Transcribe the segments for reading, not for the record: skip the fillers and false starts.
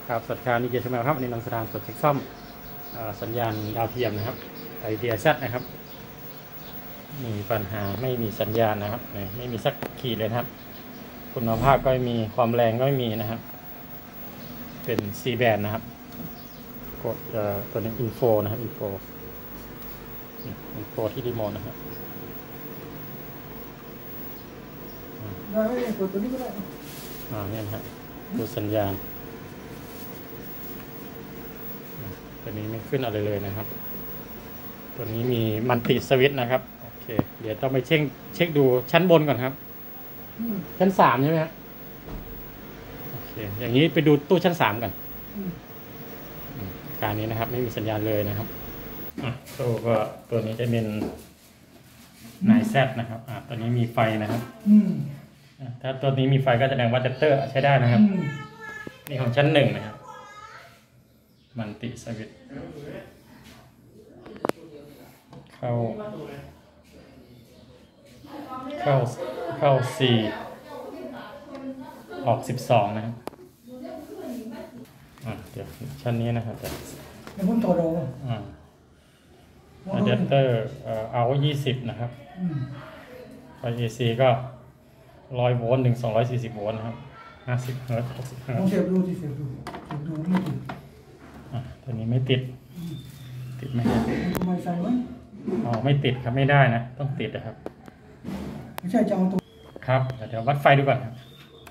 ครับสวัสดีครับนี่เกียรติชมครับวันนี้นำสถานตรวจเช็คซ่อมสัญญาณดาวเทียมนะครับไอเดียแซดนะครับมีปัญหาไม่มีสัญญาณนะครับไม่มีสักขีดเลยครับคุณภาพก็ไม่มีความแรงก็ไม่มีนะครับเป็น C band นะครับกดตัวนี้ info นะครับ info ที่รีโมทนะครับได้ไหมกดตัวนี้ก็ได้เนี่ยนะฮะดูสัญญาณตัวนี้ไม่ขึ้นอะไรเลยนะครับตัวนี้มีมันติสวิตช์นะครับโอเคเดี๋ยวต้องไปเช็คดูชั้นบนก่อนครับชั้น3ใช่ไหมครับโอเคอย่างนี้ไปดูตู้ชั้น3กันการนี้นะครับไม่มีสัญญาณเลยนะครับตู้ก็ตัวนี้จะเป็นนายแซดนะครับตัวนี้มีไฟนะครับถ้าตัวนี้มีไฟก็แสดงว่าอะแดปเตอร์ใช้ได้นะครับนี่ของชั้น1นะครับมันติสวิตช์เข้า4ออก12นะครับเดี๋ยวชั้นนี้นะครับเดี๋ยวผมต่อรองอะแดปเตอร์เอา20นะครับไฟ AC ก็100 โวลต์ถึง240 โวลต์นะครับ50 เฮิร์ตซ์60 เฮิร์ตซ์เสียบดูที่เสียบดูไม่ติดตัวนี้ไม่ติดไหมไม่ใส่ไหมไม่ติดครับไม่ได้นะต้องติดนะครับไม่ใช่จะเอาตัวครับเดี๋ยววัดไฟดูก่อนครับ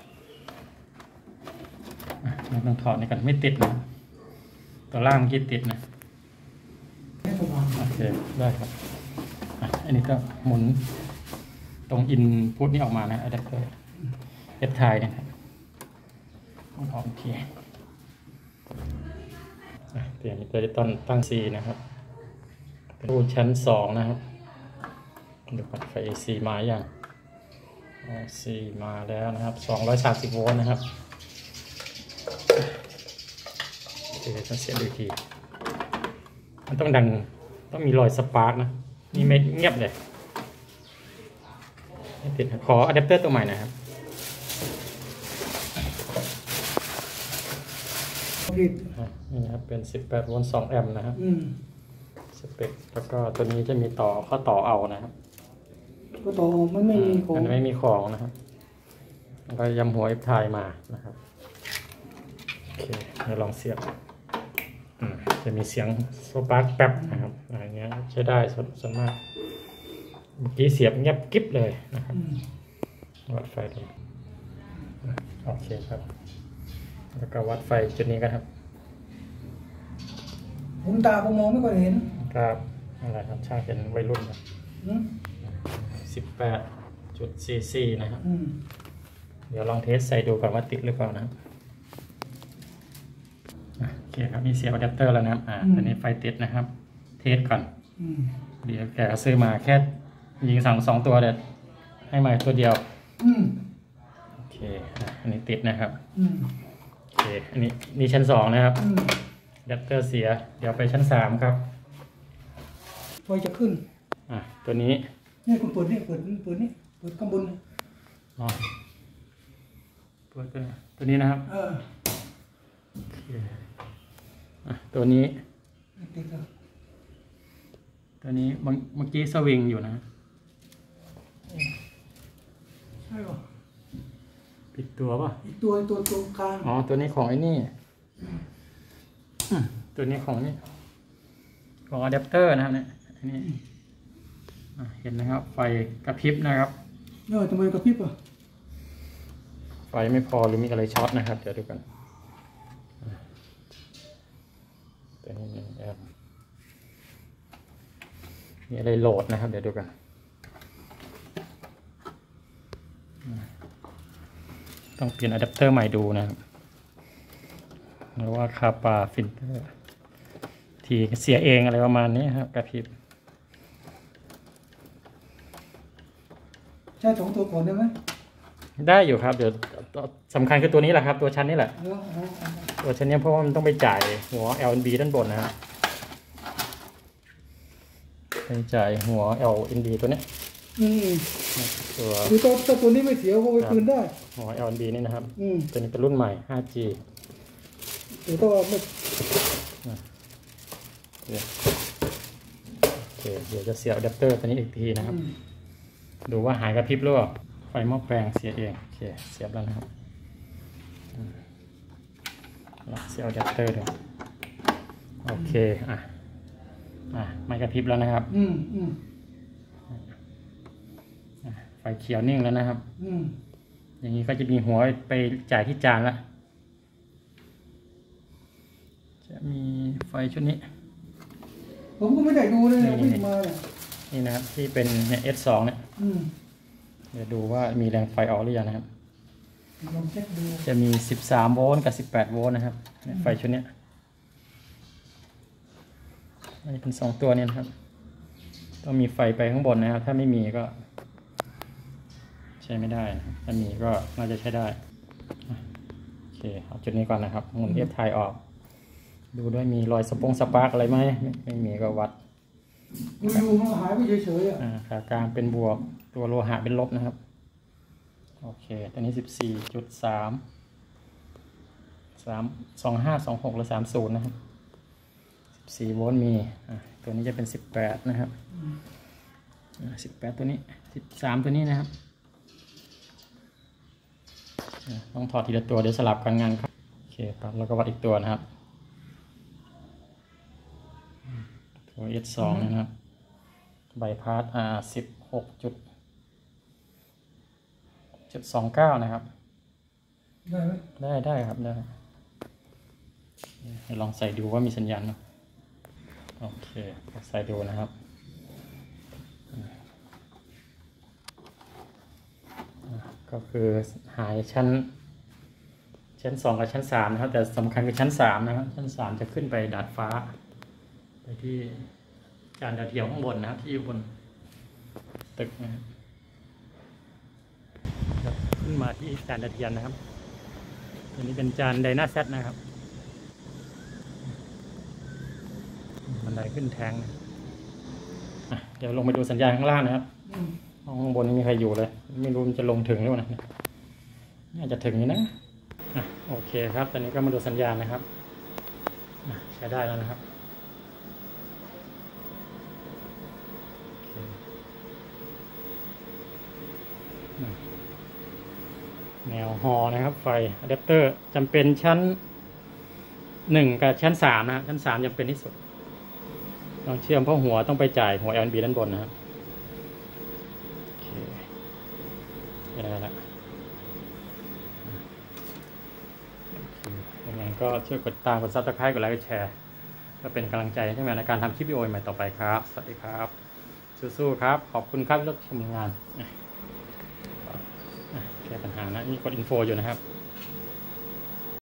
ต้องถอดนี่ก่อนไม่ติดนะตัวล่างคิดติดนะโอเคได้ครับอันนี้ก็หมุนตรงอินพุตนี่ออกมานะอะแดปเตอร์เอฟไทยนะครับโอเคเปลี่ยนตัวจะตั้ง C นะครับตู้ชั้น2นะครับดูก่อนไฟ AC มาอย่างC มาแล้วนะครับ230 โวลต์นะครับเดี๋ยวจะเสียดูทีมันต้องดังต้องมีรอยสปาร์กนะนี่ไม่เงียบเลยไม่ติดขออะแดปเตอร์ตัวใหม่นะครับนี่นะครับเป็น18 โวลต์2 แอมป์นะครับสเปคแล้วก็ตัวนี้จะมีข้อต่อเอานะครับก็ต่อมันไม่มีของมันไม่มีของนะครับแล้วก็ยำหัวเอฟไทยมานะครับโอเคเดี๋ยวลองเสียบจะมีเสียงสปาร์กแป๊บนะครับอะไรเงี้ยใช้ได้ส่วนมากเมื่อกี้เสียบเงียบกิ๊บเลยนะครับวัดไฟดูโอเคครับแล้วก็วัดไฟจุดนี้กันครับผมตาผมมองไม่ค่อยเห็นครับอะไรครับช่างเป็นวัยรุ่นครับ18.44นะครับเดี๋ยวลองเทสใส่ดูก่อนว่าติดหรือเปล่านะครับโอเคครับมีเสียบอะแดปเตอร์แล้วนะครับตอนนี้ไฟติดนะครับเทสก่อนเดี๋ยวแกซื้อมาแค่ยิงสั่ง2 ตัวเด็ดให้มาตัวเดียวโอเคอันนี้ติดนะครับโอเคอันนี้ชั้น2นะครับอะแดปเตอร์เสียเดี๋ยวไปชั้น3ครับไฟจะขึ้นตัวนี้นี่คุณเปิดนี่เปิดข้างบนเปิดตัวนี้นะครับตัวนี้เมื่อกี้สวิงอยู่นะใช่ป่ะปิดตัวป่ะอีกตัวกลางตัวนี้ของไอ้นี่ตัวนี้ของนี่ของอะแดปเตอร์นะครับเนี่ยอันนี้เห็นนะครับไฟกระพริบนะครับทำไมกระพริบไฟไม่พอหรือมีอะไรช็อตนะครับเดี๋ยวดูกันตัวนี้มีอะไรโหลดนะครับเดี๋ยวดูกันต้องเปลี่ยนอะแดปเตอร์ใหม่ดูนะครับหรือว่าคาปาฟิลเตอร์ที่เสียเองอะไรประมาณนี้ครับกระพริบใช่2 ตัวก่อนได้ไหมได้อยู่ครับเดี๋ยวสำคัญคือตัวนี้แหละครับตัวชั้นนี้แหละตัวชั้นนี้เพราะว่ามันต้องไปจ่ายหัว LNB ด้านบนนะครับไปจ่ายหัว LNB ตัวนี้คือตัวนี้ไม่เสียเพราะไปคืนได้หัว LNB นี่นะครับตัวนี้เป็นรุ่นใหม่ 5G เดี๋ยวก็ไม่โอเคเดี๋ยวจะเสียบอะแดปเตอร์ตัวนี้อีกทีนะครับดูว่าหายกระพริบหรือเปล่าไฟหม้อแปลงเสียเองโอเคเสียบแล้วนะครับแล้วเสียบอะแดปเตอร์ด้วยโอเคไม่กระพริบแล้วนะครับไฟเขียวนิ่งแล้วนะครับอย่างนี้ก็จะมีหัวไปจ่ายที่จานละจะมีไฟชุดนี้ผมก็ไม่ได้ดูเลยวิ่งมาเนี่ยนี่นะครับที่เป็นเนี่ย S2 เนี่ยเดี๋ยวดูว่ามีแรงไฟออกหรือยังนะครับลองเช็คดูจะมี13โวลต์กับ18โวลต์นะครับไฟชุดนี้นี่เป็น2ตัวเนี่ยนะครับต้องมีไฟไปข้างบนนะครับถ้าไม่มีก็ใช้ไม่ได้นะครับถ้ามีก็น่าจะใช้ได้โอเคเอาจุดนี้ก่อนนะครับหมุนFถ่ายออกดูด้วยมีรอยสปาร์กอะไรไหมไม่มีก็วัดดูมันหายไปเฉยๆขากลางเป็นบวกตัวโลหะเป็นลบนะครับโอเคตัวนี้ 14.32526หรือ30นะครับ14โวลต์มีตัวนี้จะเป็น18นะครับ18ตัวนี้13ตัวนี้นะครับต้องถอดทีละตัวเดี๋ยวสลับกันงานครับโอเคครับแล้วก็วัดอีกตัวนะครับตัว S2 นะครับใบพาส16.29นะครับได้ไหมได้ครับได้ลองใส่ดูว่ามีสัญญาณไหมโอเคใส่ดูนะครับก็คือหายชั้น2กับชั้น3นะครับแต่สำคัญคือชั้น3นะครับชั้น3จะขึ้นไปดาดฟ้าไปที่จานดาวเทียมข้างบนนะครับที่อยู่บนตึกนะครับขึ้นมาที่จานดาวเทียมนะครับอันนี้เป็นจานไดนาแซตนะครับบันไดขึ้นแทงเดี๋ยวลงไปดูสัญญาณข้างล่างนะครับข้างบนไม่มีใครอยู่เลยไม่รู้มันจะลงถึงหรือเปล่าน่าจะถึงอยู่นะโอเคครับตอนนี้ก็มาดูสัญญาณนะครับใช้ได้แล้วนะครับแนวฮอนะครับไฟอะแดปเตอร์จำเป็นชั้น1กับชั้น3นะชั้น3จำเป็นที่สุดต้องเชื่อมเพราะหัวต้องไปจ่ายหัว LNB ด้านบนนะครับโอเคได้แล้วยังไงก็ช่วยกดตามกด Subscribe กดไลค์กดแชร์ก็เป็นกำลังใจให้ในการทำคลิปวิดีโอใหม่ต่อไปครับสวัสดีครับสู้ๆครับขอบคุณครับที่รับชมงานแก้ปัญหานะนี่กดอินโฟอยู่นะครับ